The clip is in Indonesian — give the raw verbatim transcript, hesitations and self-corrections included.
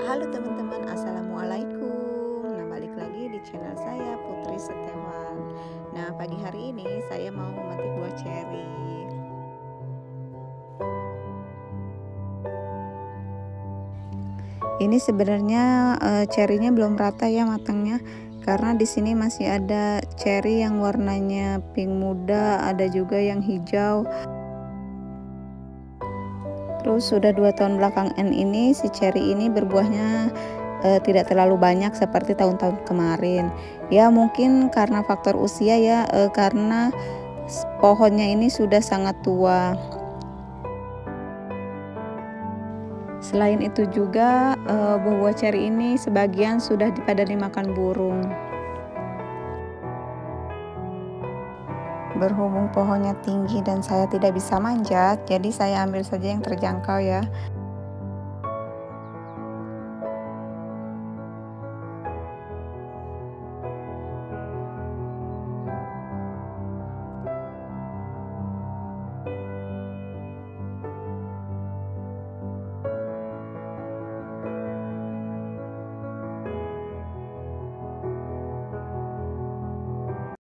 Halo teman-teman, assalamualaikum. Nah, balik lagi di channel saya Putri Setiawan. Nah, pagi hari ini saya mau memetik buah ceri. Ini sebenarnya uh, cerinya belum rata ya matangnya, karena di sini masih ada ceri yang warnanya pink muda, ada juga yang hijau. Terus sudah dua tahun belakangan ini si ceri ini berbuahnya e, tidak terlalu banyak seperti tahun-tahun kemarin. Ya mungkin karena faktor usia ya, e, karena pohonnya ini sudah sangat tua. Selain itu juga e, buah-buah ceri ini sebagian sudah pada dimakan burung. Berhubung pohonnya tinggi dan saya tidak bisa manjat, jadi saya ambil saja yang terjangkau ya.